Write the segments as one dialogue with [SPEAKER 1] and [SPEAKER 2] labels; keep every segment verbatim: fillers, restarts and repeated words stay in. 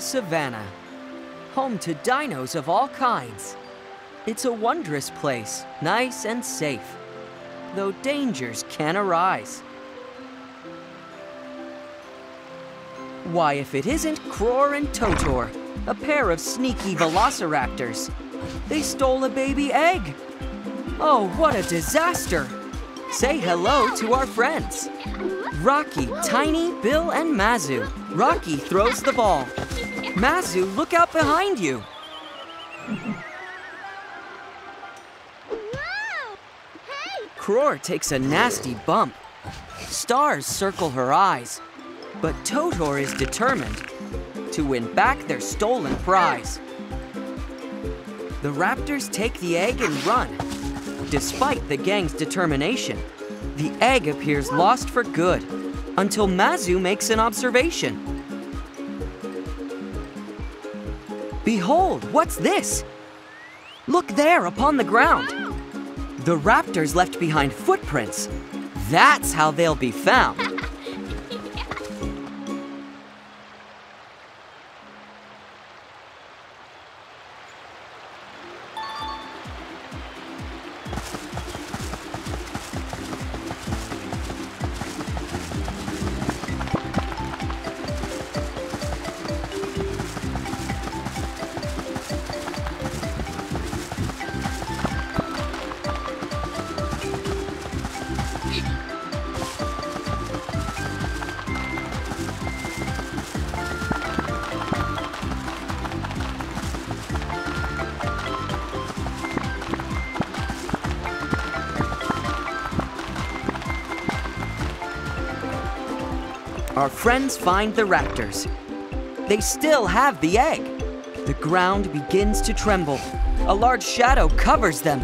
[SPEAKER 1] savannah, home to dinos of all kinds. It's a wondrous place, nice and safe, though dangers can arise. Why, if it isn't Cror and Totor, a pair of sneaky velociraptors. They stole a baby egg. Oh, what a disaster! Say hello to our friends. Rocky, Tiny, Bill, and Mazu. Rocky throws the ball. Mazu, look out behind you. Cror takes a nasty bump. Stars circle her eyes. But Totor is determined to win back their stolen prize. The raptors take the egg and run. Despite the gang's determination, the egg appears lost for good until Mazu makes an observation. Behold, what's this? Look there upon the ground. The raptors left behind footprints. That's how they'll be found. Our friends find the raptors. They still have the egg. The ground begins to tremble. A large shadow covers them.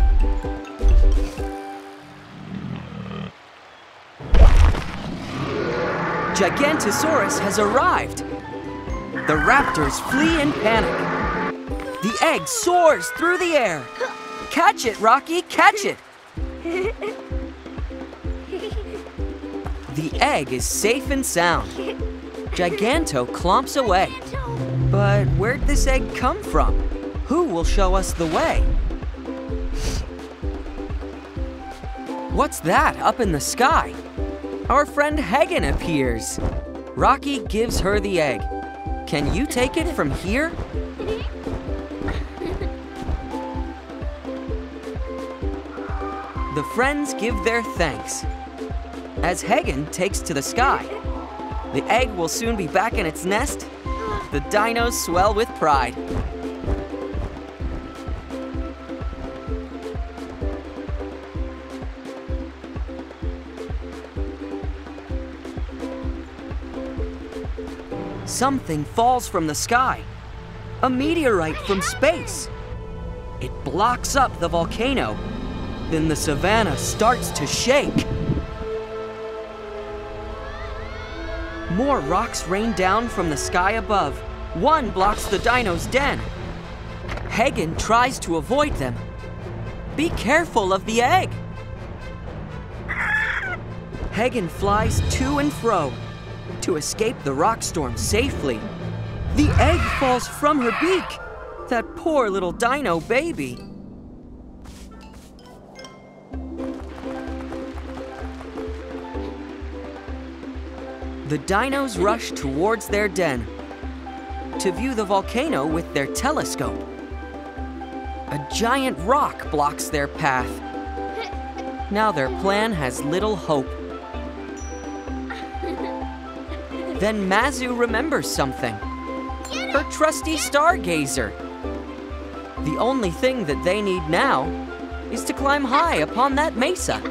[SPEAKER 1] Gigantosaurus has arrived. The raptors flee in panic. The egg soars through the air. Catch it, Rocky, catch it! The egg is safe and sound. Giganto clomps away. But where'd this egg come from? Who will show us the way? What's that up in the sky? Our friend Hagen appears. Rocky gives her the egg. Can you take it from here? The friends give their thanks. As Hagen takes to the sky, the egg will soon be back in its nest. The dinos swell with pride. Something falls from the sky. A meteorite from space. It blocks up the volcano. Then the savannah starts to shake. More rocks rain down from the sky above. One blocks the dino's den. Hagen tries to avoid them. Be careful of the egg. Hagen flies to and fro to escape the rock storm safely. The egg falls from her beak. That poor little dino baby. The dinos rush towards their den to view the volcano with their telescope. A giant rock blocks their path. Now their plan has little hope. Then Mazu remembers something. Her trusty stargazer. The only thing that they need now is to climb high upon that mesa.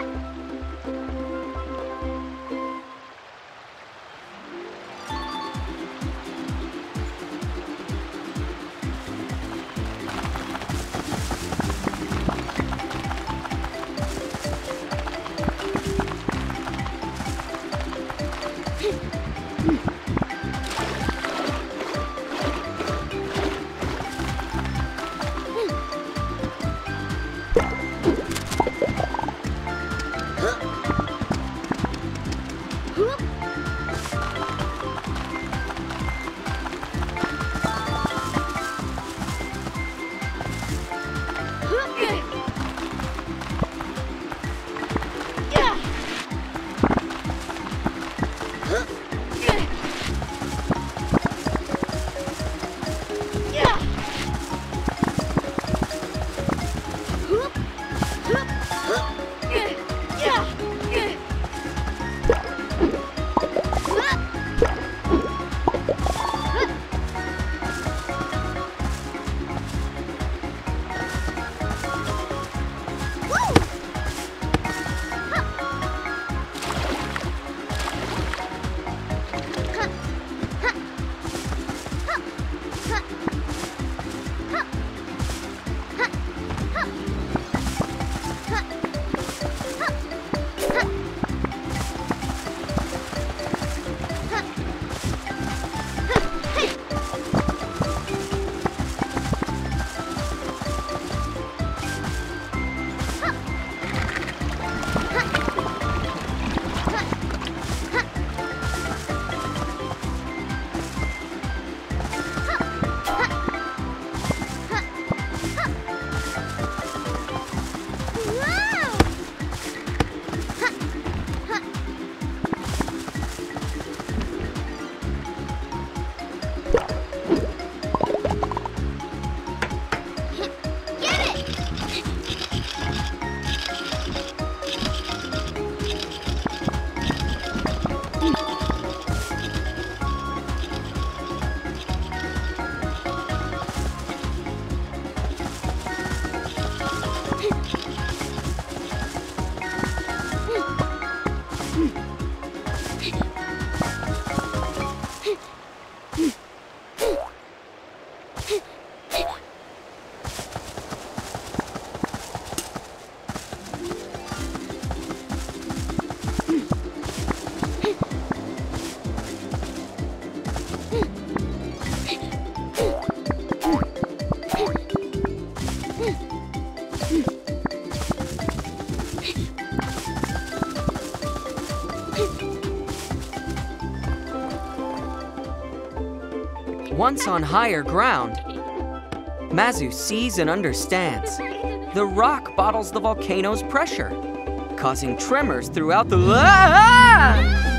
[SPEAKER 1] once on higher ground, Mazu sees and understands. The rock bottles the volcano's pressure, causing tremors throughout the... Ah!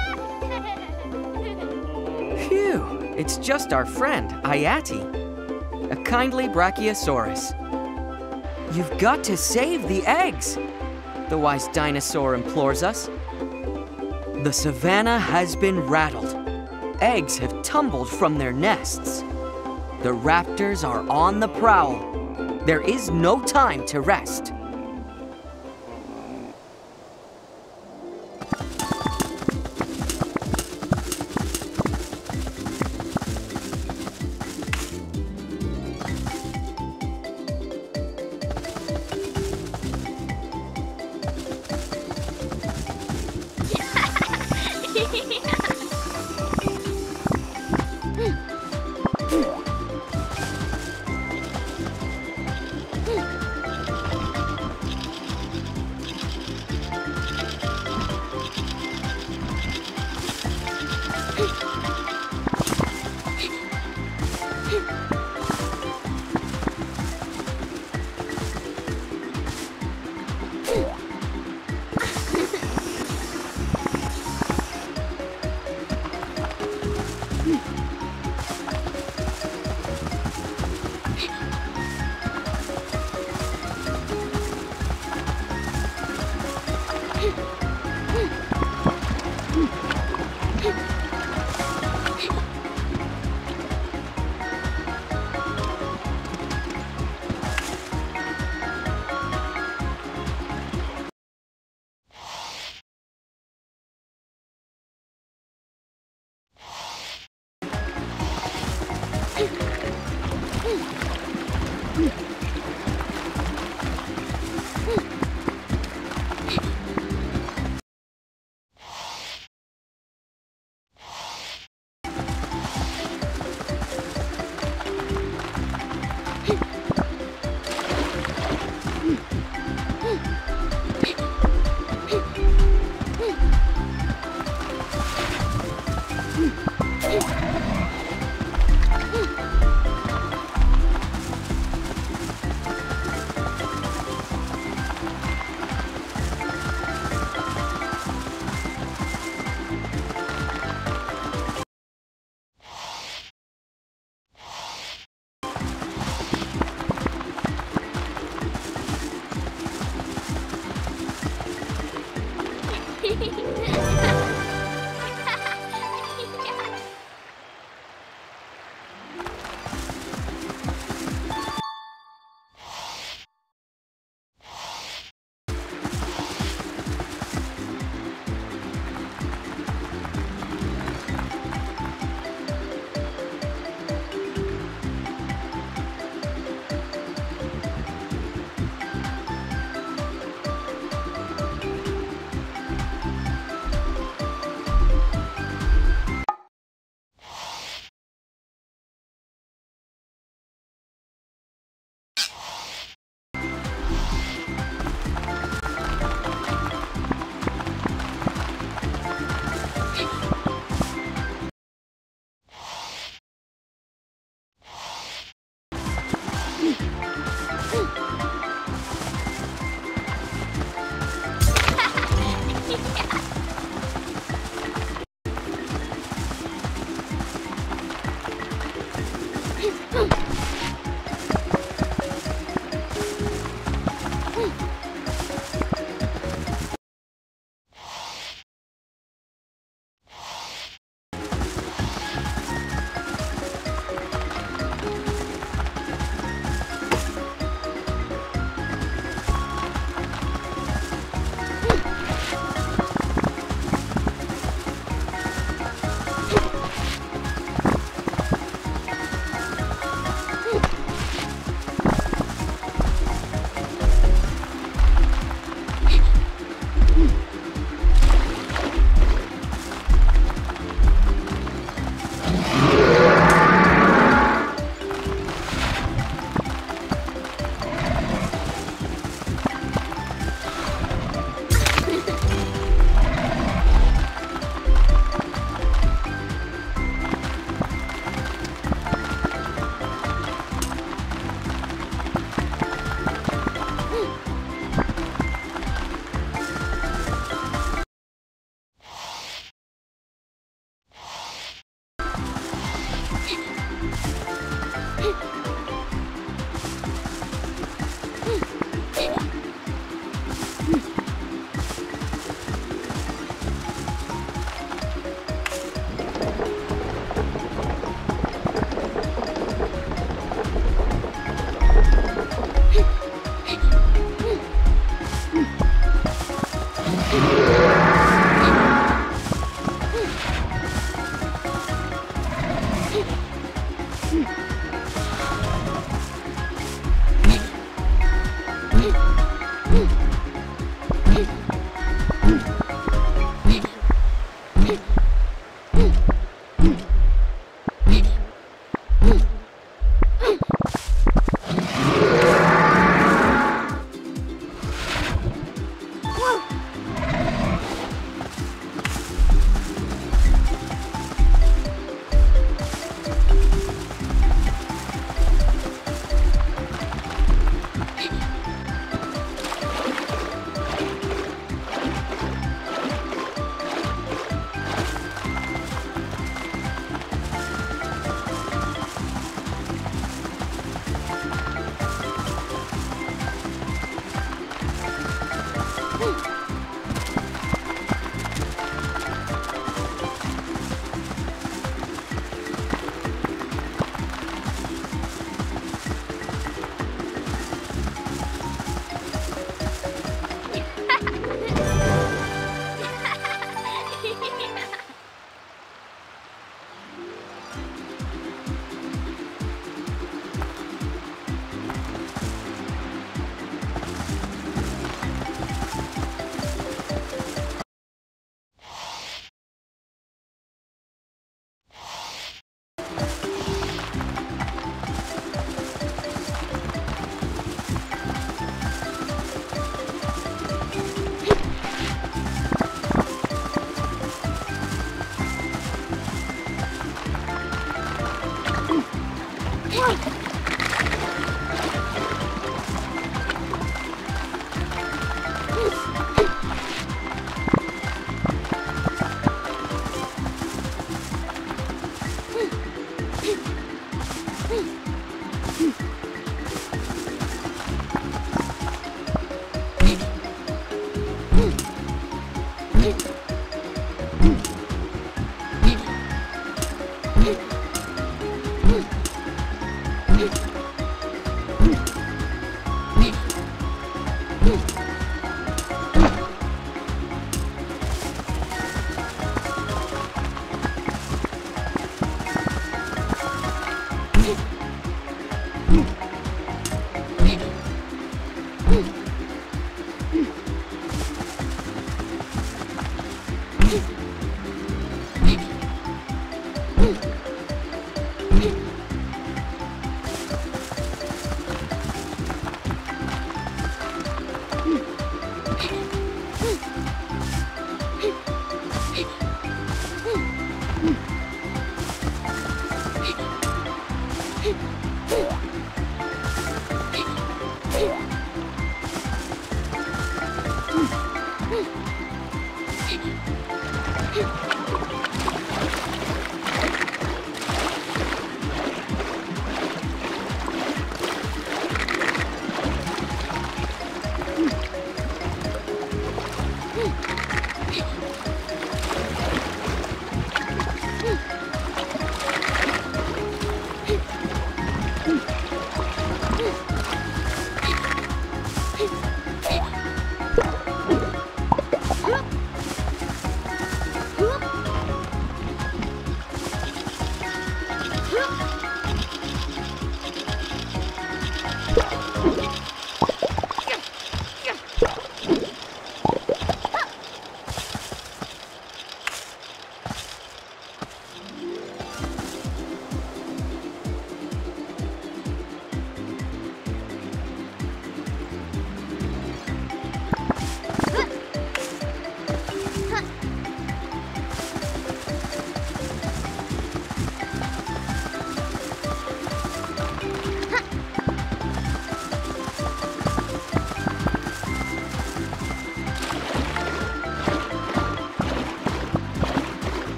[SPEAKER 1] Phew, it's just our friend, Ayati, a kindly brachiosaurus. You've got to save the eggs, the wise dinosaur implores us. The savannah has been rattled. Eggs have tumbled from their nests. The raptors are on the prowl. There is no time to rest.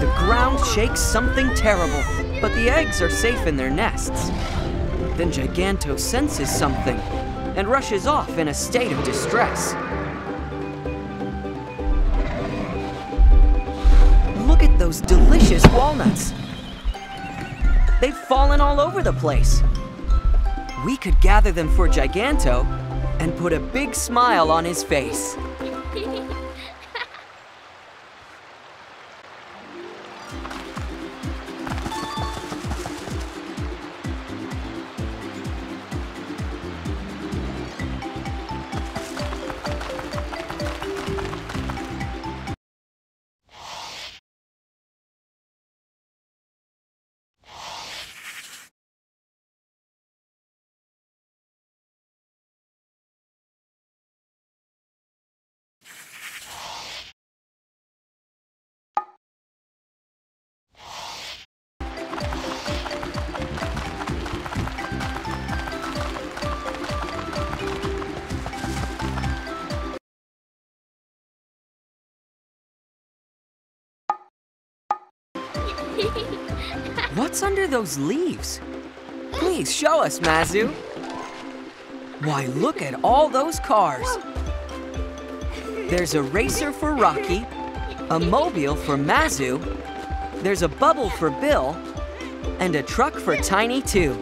[SPEAKER 1] The ground shakes something terrible, but the eggs are safe in their nests. Then Giganto senses something and rushes off in a state of distress. Look at those delicious walnuts. They've fallen all over the place. We could gather them for Giganto and put a big smile on his face. What's under those leaves? Please show us, Mazu. Why, look at all those cars. There's a racer for Rocky, a mobile for Mazu, there's a bubble for Bill, and a truck for Tiny too.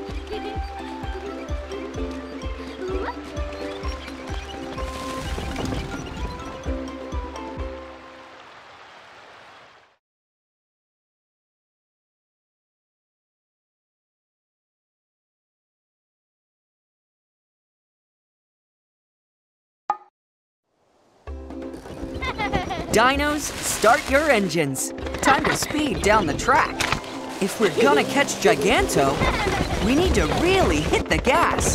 [SPEAKER 1] Dinos, start your engines. Time to speed down the track. If we're gonna catch Giganto, we need to really hit the gas.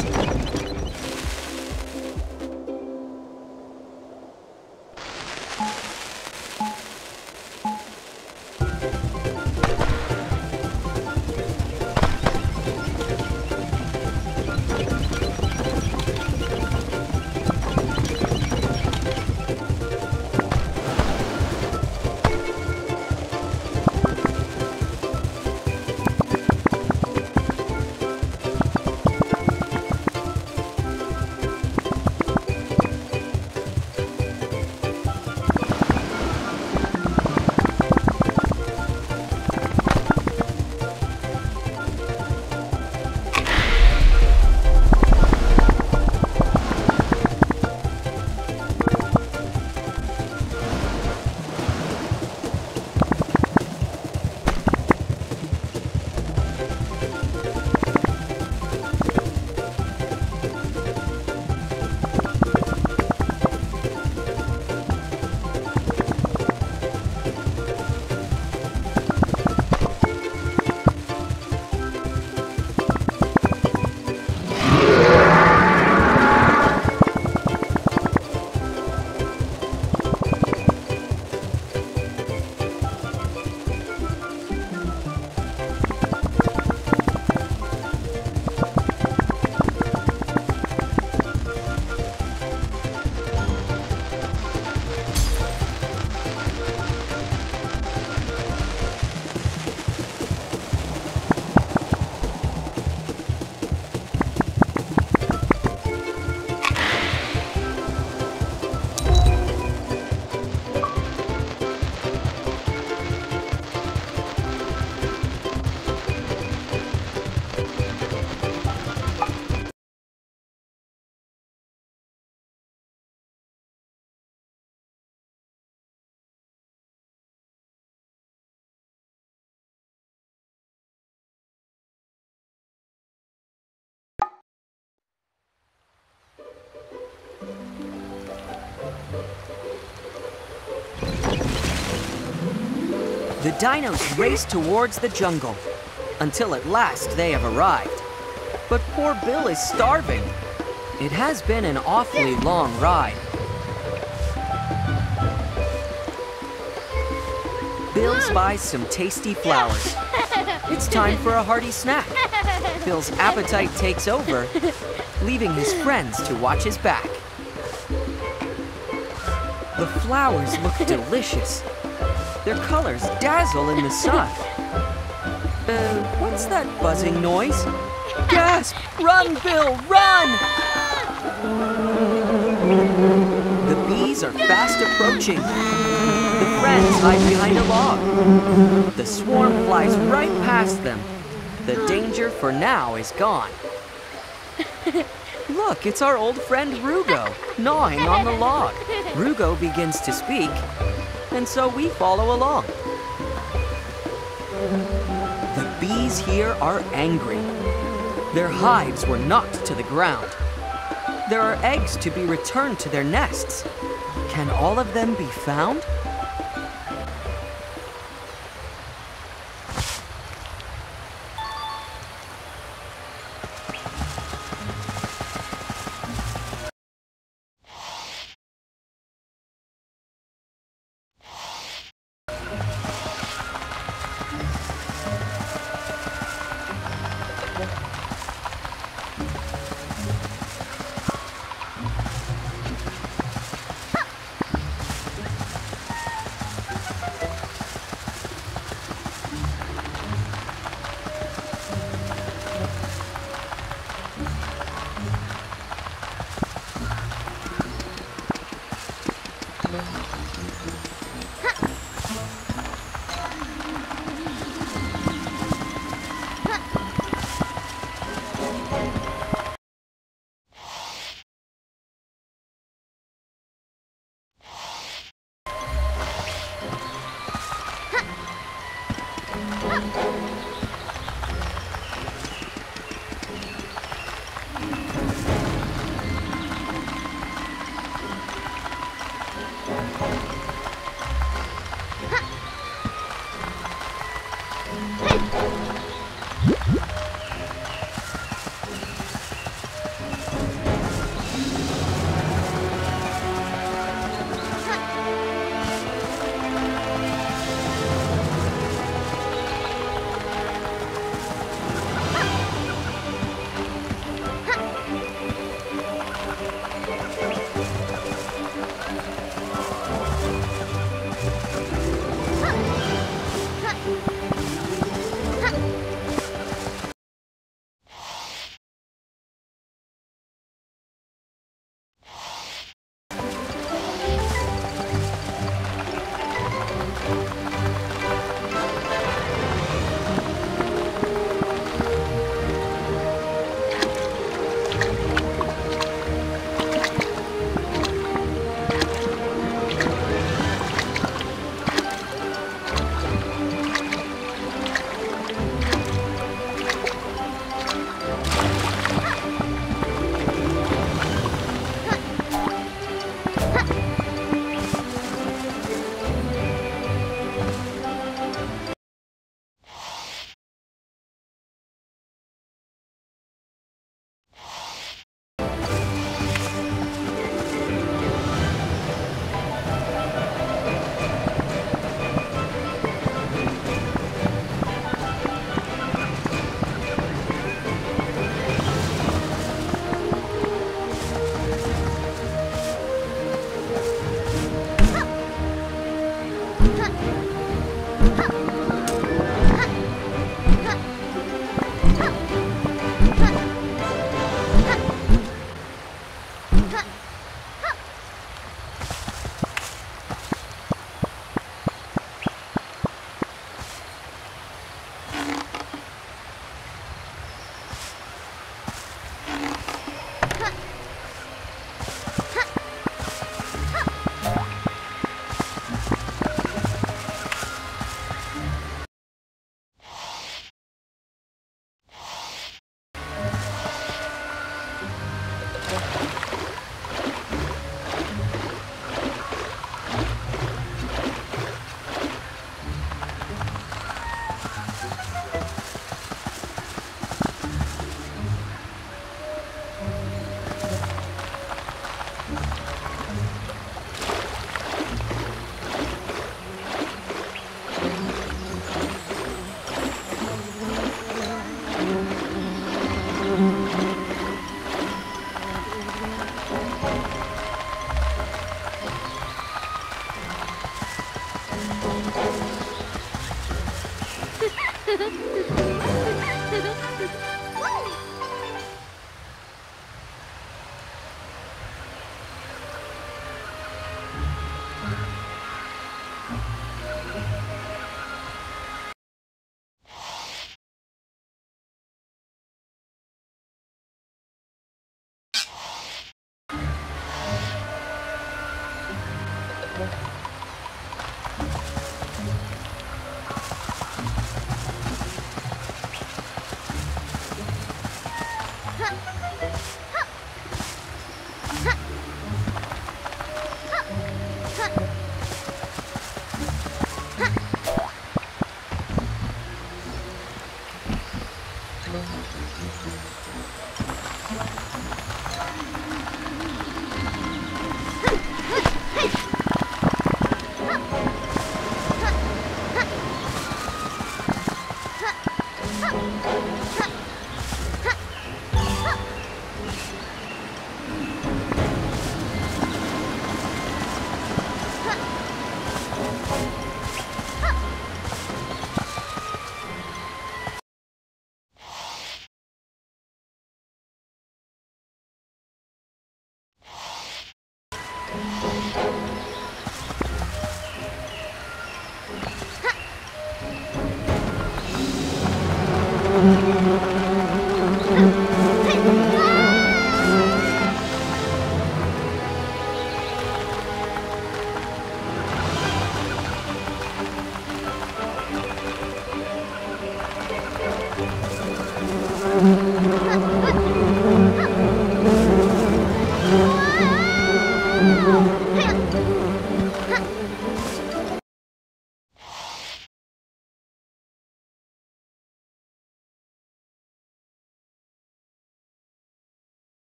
[SPEAKER 1] The dinos race towards the jungle, until at last they have arrived. But poor Bill is starving. It has been an awfully long ride. Bill spies some tasty flowers. It's time for a hearty snack. Bill's appetite takes over, leaving his friends to watch his back. The flowers look delicious, Their colors dazzle in the sun. Uh, what's that buzzing noise? Gasp! Run, Bill, run! The bees are fast approaching. The friends hide behind a log. The swarm flies right past them. The danger for now is gone. Look, it's our old friend Rugo, gnawing on the log. Rugo begins to speak, and so we follow along. The bees here are angry. Their hives were knocked to the ground. There are eggs to be returned to their nests. Can all of them be found?
[SPEAKER 2] Thank you.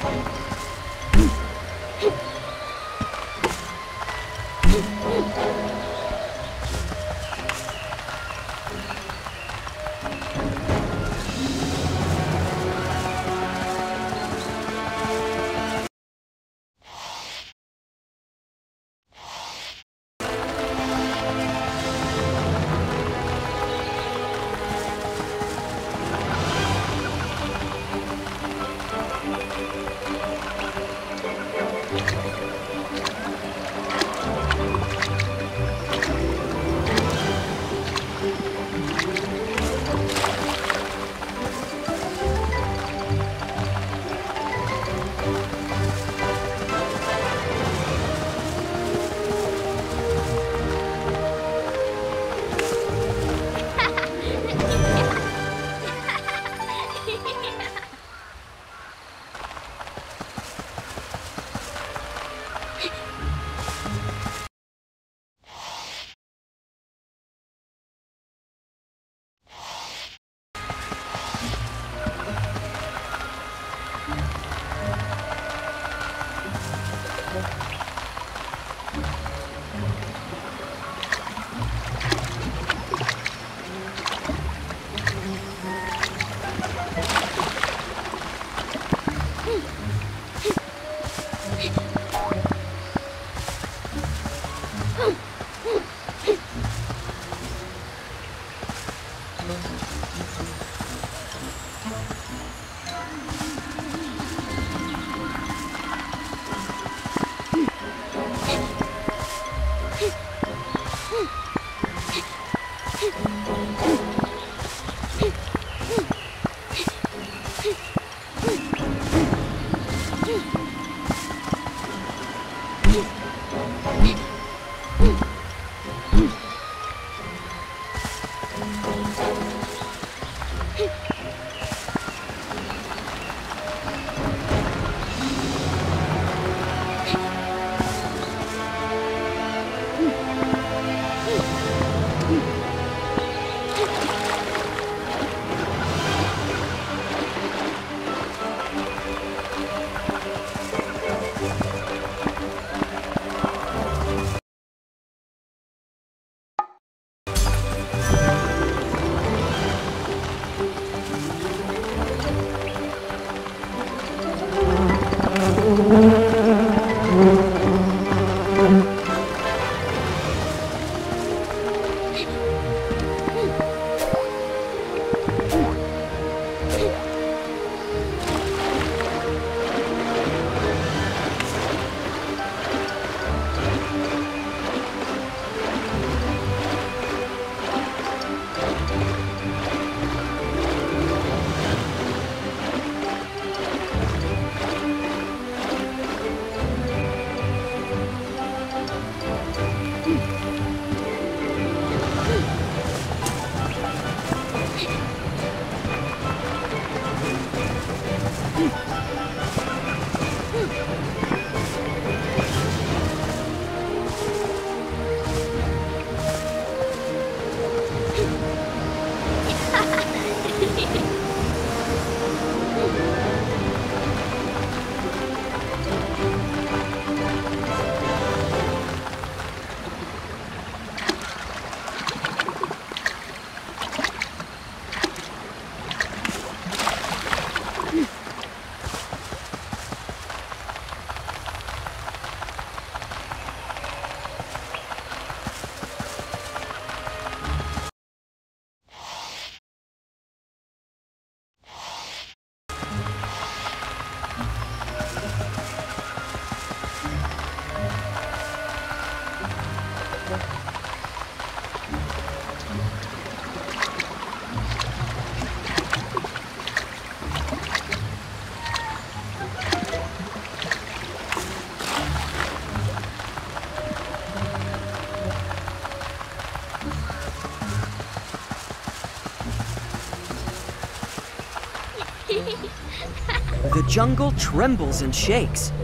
[SPEAKER 1] The jungle trembles and shakes.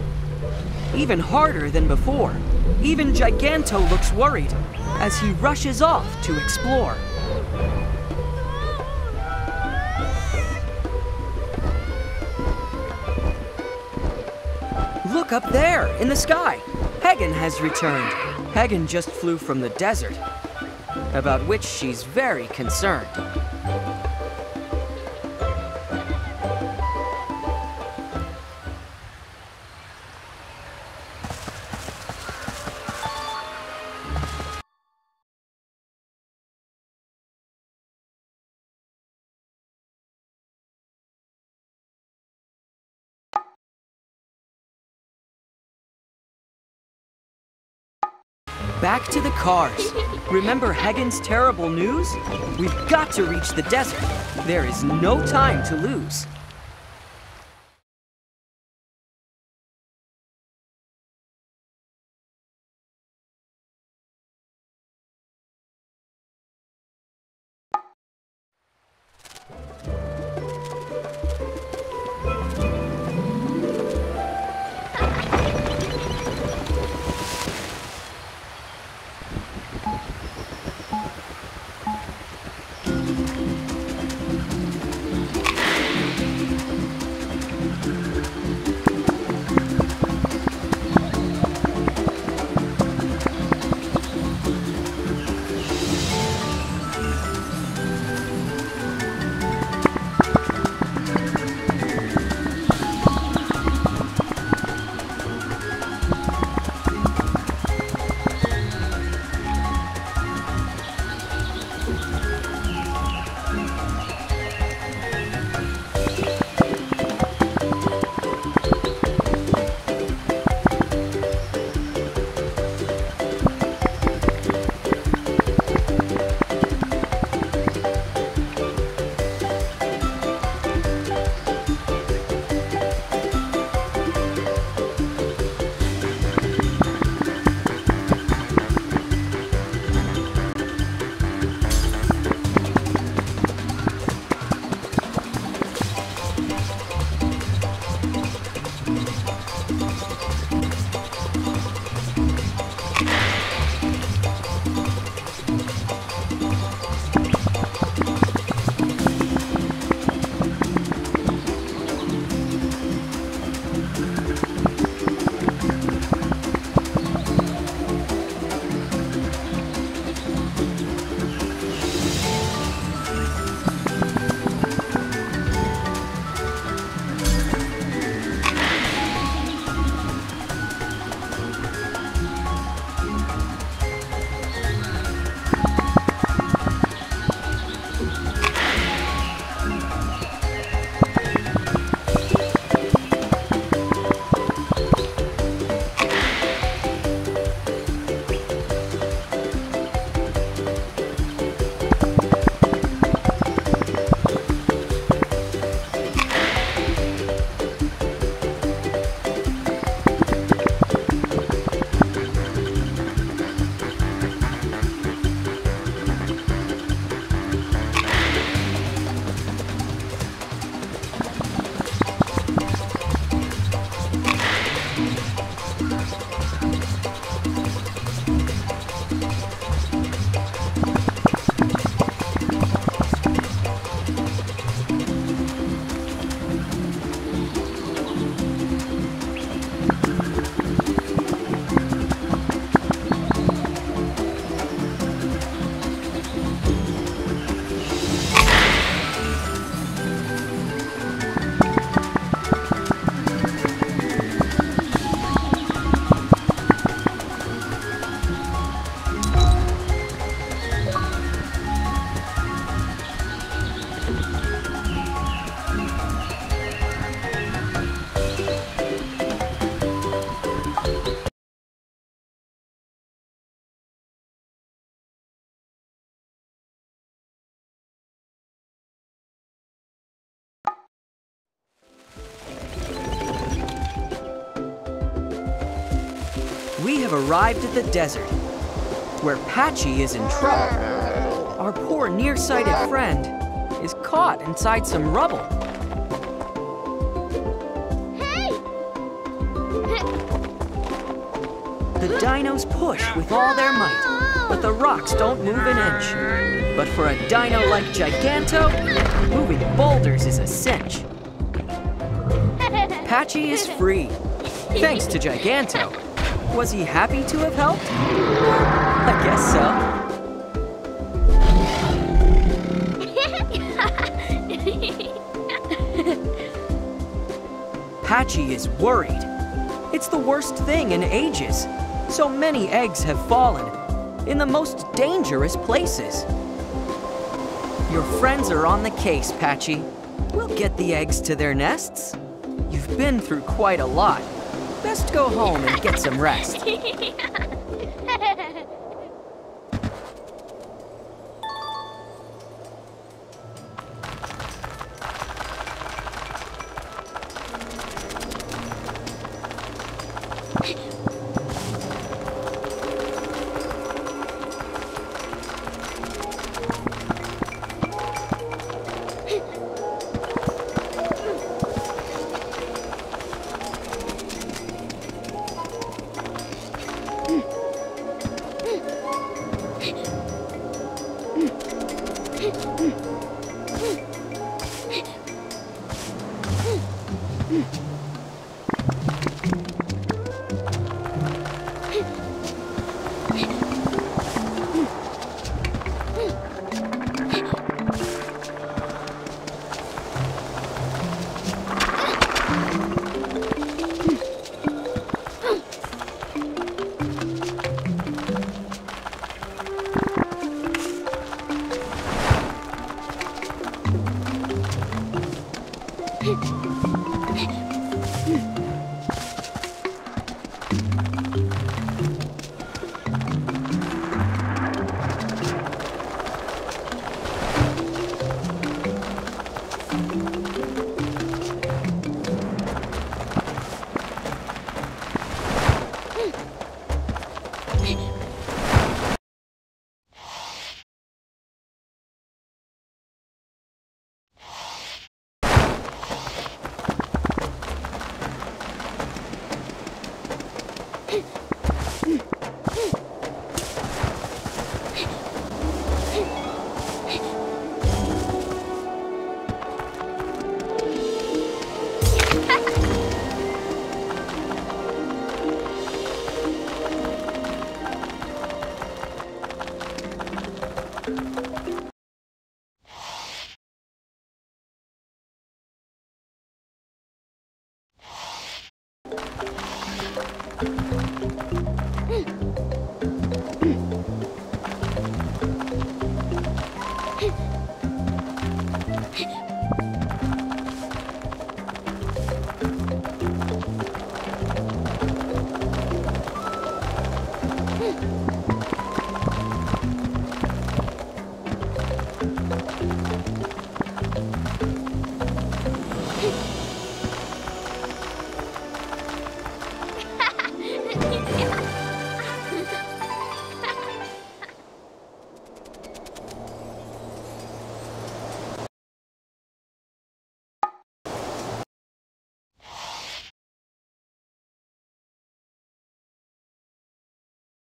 [SPEAKER 1] Even harder than before. Even Giganto looks worried as he rushes off to explore. Look up there, in the sky. Hagen has returned. Hagen just flew from the desert, about which she's very concerned. Back to the cars. Remember Hagen's terrible news? We've got to reach the desert. There is no time to lose. We have arrived at the desert, where Patchy is in trouble. Our poor nearsighted friend is caught inside some rubble.
[SPEAKER 2] Hey!
[SPEAKER 1] The dinos push with all their might, but the rocks don't move an inch. But for a dino like Giganto, moving boulders is a cinch. Patchy is free. thanks to Giganto. Was he happy to have helped? I guess so. Patchy is worried. It's the worst thing in ages. So many eggs have fallen in the most dangerous places. Your friends are on the case, Patchy. We'll get the eggs to their nests. You've been through quite a lot. Best go home and get some rest.